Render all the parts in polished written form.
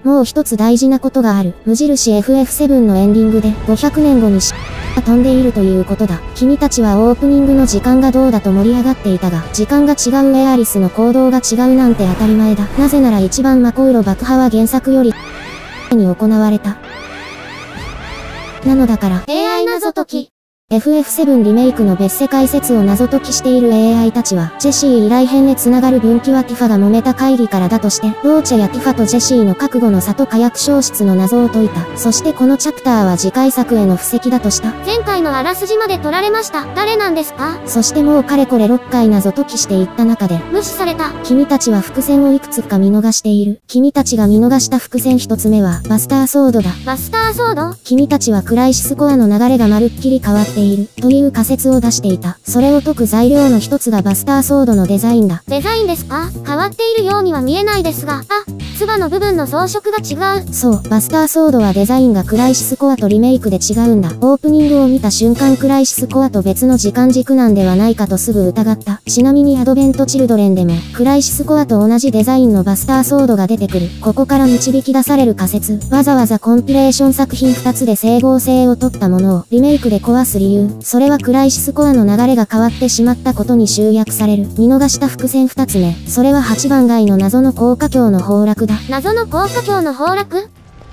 もう一つ大事なことがある。無印 FF7 のエンディングで500年後にが飛んでいるということだ。君たちはオープニングの時間がどうだと盛り上がっていたが、時間が違うエアリスの行動が違うなんて当たり前だ。なぜなら一番マコイロ爆破は原作よりに行われた。なのだから、 AI 謎解き。 FF7 リメイクの別世界説を謎解きしている AI たちは、ジェシー依頼編へ繋がる分岐はティファが揉めた会議からだとして、ローチェやティファとジェシーの覚悟の差と火薬消失の謎を解いた。そしてこのチャプターは次回作への布石だとした。 前回のあらすじまで取られました。誰なんですか？ そしてもうかれこれ6回謎解きしていった中で、 無視された。 君たちは伏線をいくつか見逃している。君たちが見逃した伏線一つ目は、バスターソードだ。 バスターソード？ 君たちはクライシスコアの流れがまるっきり変わっている。という仮説を出していた。それを解く材料の一つがバスターソードのデザインだ。 デザインですか？変わっているようには見えないですが、つばの部分の装飾が違う。 そう、バスターソードはデザインがクライシスコアとリメイクで違うんだ。オープニングを見た瞬間クライシスコアと別の時間軸なんではないかとすぐ疑った。ちなみにアドベントチルドレンでも、クライシスコアと同じデザインのバスターソードが出てくる。ここから導き出される仮説。わざわざコンピレーション作品2つで整合性を取ったものをリメイクで壊す理由。それはクライシスコアの流れが変わってしまったことに集約される。見逃した伏線2つ目。それは8番街の謎の高架橋の崩落だ。 謎の高架橋の崩落？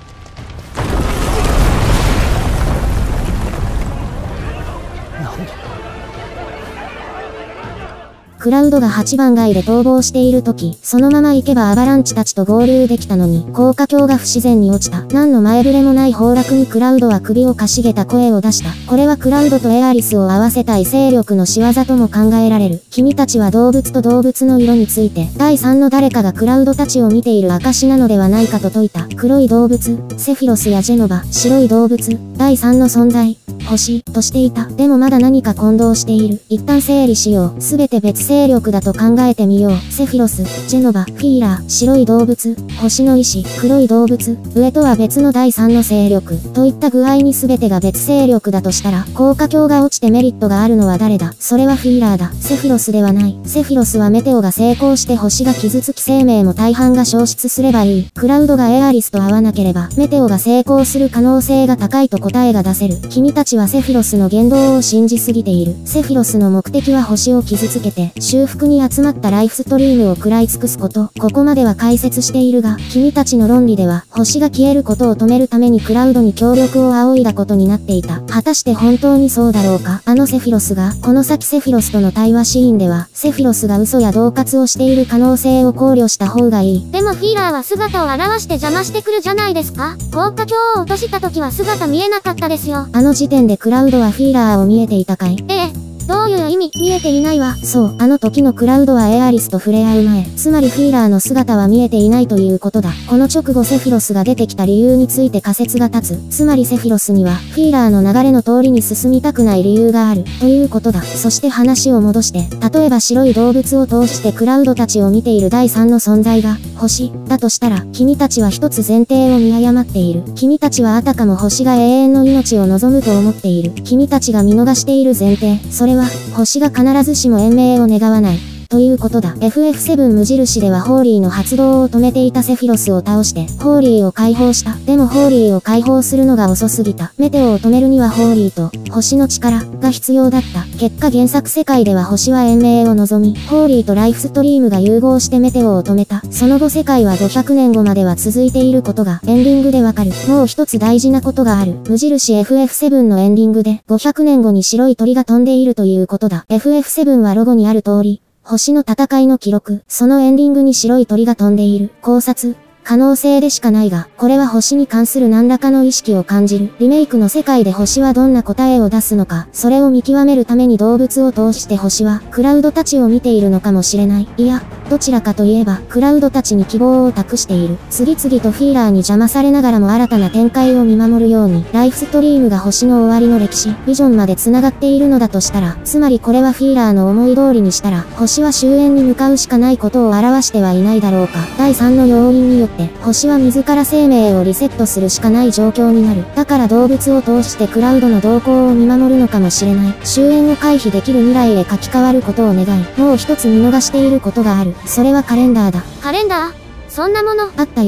クラウドが8番街で逃亡している時、そのまま行けばアバランチたちと合流できたのに、高架橋が不自然に落ちた。何の前触れもない崩落にクラウドは首をかしげた声を出した。これはクラウドとエアリスを合わせた異勢力の仕業とも考えられる。君たちは動物と動物の色について、第3の誰かがクラウドたちを見ている証なのではないかと説いた。黒い動物、セフィロスやジェノバ、白い動物、第3の存在。星、としていた。でもまだ何か混同している。一旦整理しよう。すべて別勢力だと考えてみよう。セフィロス、ジェノバ、フィーラー、白い動物、星の意志、黒い動物、上とは別の第三の勢力。といった具合にすべてが別勢力だとしたら、高架橋が落ちてメリットがあるのは誰だ？それはフィーラーだ。セフィロスではない。セフィロスはメテオが成功して星が傷つき生命も大半が消失すればいい。クラウドがエアリスと会わなければ、メテオが成功する可能性が高いと答えが出せる。君たちはセフィロスの言動を信じすぎている。セフィロスの目的は星を傷つけて、修復に集まったライフストリームを食らい尽くすこと。ここまでは解説しているが、君たちの論理では、星が消えることを止めるためにクラウドに協力を仰いだことになっていた。果たして本当にそうだろうか？あのセフィロスが、この先セフィロスとの対話シーンでは、セフィロスが嘘や恫喝をしている可能性を考慮した方がいい。 でもフィーラーは姿を現して邪魔してくるじゃないですか？高架橋を落とした時は姿見えなかったですよ。 あの時点でクラウドはフィーラーを見えていたかい？ どういう意味？ 見えていないわ。そう、あの時のクラウドはエアリスと触れ合う前。つまりフィーラーの姿は見えていないということだ。この直後セフィロスが出てきた理由について仮説が立つ。つまりセフィロスには、フィーラーの流れの通りに進みたくない理由がある。ということだ。そして話を戻して、例えば白い動物を通してクラウドたちを見ている第三の存在が、星、だとしたら、君たちは一つ前提を見誤っている。君たちはあたかも星が永遠の命を望むと思っている。君たちが見逃している前提。それは、星が必ずしも延命を願わない。ということだ。FF7 無印ではホーリーの発動を止めていたセフィロスを倒して、ホーリーを解放した。でもホーリーを解放するのが遅すぎた。メテオを止めるにはホーリーと、星の力が必要だった。結果原作世界では星は延命を望み、ホーリーとライフストリームが融合してメテオを止めた。その後世界は500年後までは続いていることがエンディングでわかる。もう一つ大事なことがある。無印 FF7 のエンディングで500年後に白い鳥が飛んでいるということだ。FF7 はロゴにある通り、星の戦いの記録、そのエンディングに白い鳥が飛んでいる。考察。可能性でしかないが、これは星に関する何らかの意識を感じる。リメイクの世界で星はどんな答えを出すのか、それを見極めるために動物を通して星は、クラウドたちを見ているのかもしれない。いや、どちらかといえば、クラウドたちに希望を託している。次々とフィーラーに邪魔されながらも新たな展開を見守るように、ライフストリームが星の終わりの歴史、ビジョンまで繋がっているのだとしたら、つまりこれはフィーラーの思い通りにしたら、星は終焉に向かうしかないことを表してはいないだろうか。第3の要因によって、星は自ら生命をリセットするしかない状況になる。だから動物を通してクラウドの動向を見守るのかもしれない。終焉を回避できる未来へ書き換わることを願い、もう一つ見逃していることがある。それはカレンダーだ。 カレンダー？そんなもの？ あったよ。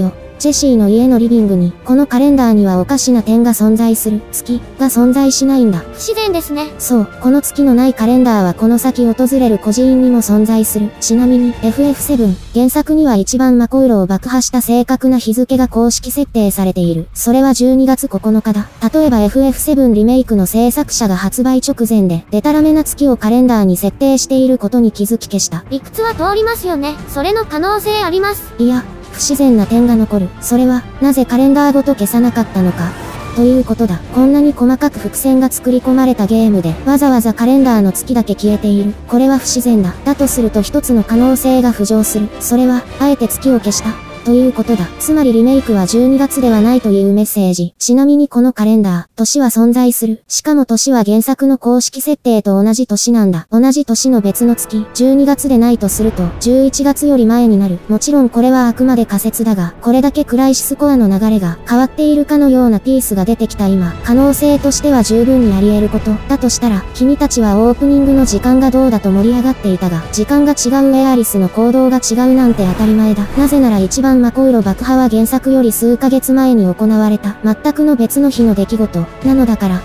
ジェシーの家のリビングに、このカレンダーにはおかしな点が存在する。月が存在しないんだ。 不自然ですね。 そう、この月のないカレンダーはこの先訪れる孤児院にも存在する。ちなみに、FF7、原作には一番マコイロを爆破した正確な日付が公式設定されている。それは12月9日だ。例えば FF7 リメイクの制作者が発売直前で、デタラメな月をカレンダーに設定していることに気づき消した。 理屈は通りますよね。それの可能性あります。 いや、不自然な点が残る。それは、なぜカレンダーごと消さなかったのか。ということだ。こんなに細かく伏線が作り込まれたゲームで、わざわざカレンダーの月だけ消えている。これは不自然だ。だとすると一つの可能性が浮上する。それは、あえて月を消した。ということだ。つまりリメイクは12月ではないというメッセージ。ちなみにこのカレンダー、年は存在する。しかも年は原作の公式設定と同じ年なんだ。同じ年の別の月、12月でないとすると、11月より前になる。もちろんこれはあくまで仮説だが、これだけクライシスコアの流れが変わっているかのようなピースが出てきた今、可能性としては十分にあり得ること。だとしたら、君たちはオープニングの時間がどうだと盛り上がっていたが、時間が違うエアリスの行動が違うなんて当たり前だ。なぜなら一番マコイロ爆破は原作より数ヶ月前に行われた全くの別の日の出来事なのだから。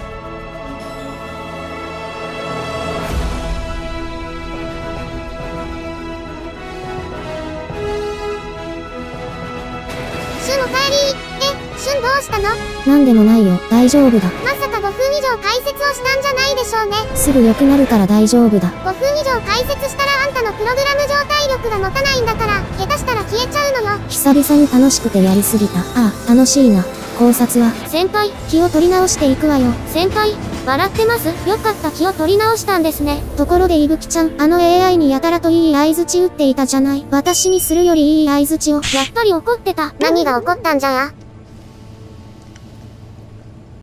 シュンおかえり。シュンどうしたの？ なんでもないよ、大丈夫だ。 まさか5分以上解説をしたんじゃないでしょうね。 すぐ良くなるから大丈夫だ。 5分以上解説したらあんたのプログラム上体力が持たないんだから、下手したら消えちゃうのよ。 久々に楽しくてやりすぎた。ああ、楽しいな。考察は。 先輩、 気を取り直していくわよ。 先輩、笑ってます？よかった、気を取り直したんですね。 ところでいぶきちゃん、あの AI にやたらといい相槌打っていたじゃない。私にするよりいい相槌を。 やっぱり怒ってた。何が起こったんじゃや？